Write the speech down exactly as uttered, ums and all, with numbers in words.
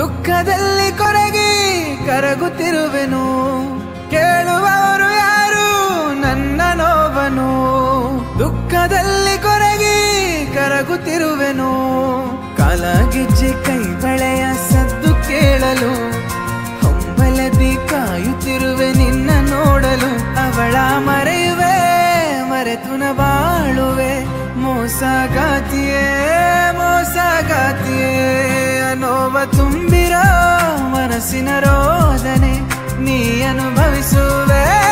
ದುಃಖದಲ್ಲಿ ಕೊರಗಿ ಕರಗುತ್ತಿರುವೆನು ಕೇಳುವವರು ಯಾರು ನನ್ನ ನೋವನು ದುಃಖದಲ್ಲಿ ಕೊರಗಿ ಕರಗುತ್ತಿರುವೆನು ಕಾಲಗೆಜ್ಜೆ ಕೈ ಬಳೆಯ ಸದ್ದು ಕೇಳಲು ಹೊಂಬಲದಿ ಕಾಯುತ್ತಿರುವೆ ನಿನ್ನ ನೋಡಲು ಅವಳ ಮರೆಯುವೆ ಮರೆತುನ ಬಾಳುವೆ ಮೋಸಗಾತಿಯೇ ಮೋಸಗಾತಿಯೇ ನೋವ ತುಂಬಿರೋ ಮನಸ್ಸಿನ ರೋದನೆ ನೀ ಅನುಭವಿಸುವೆ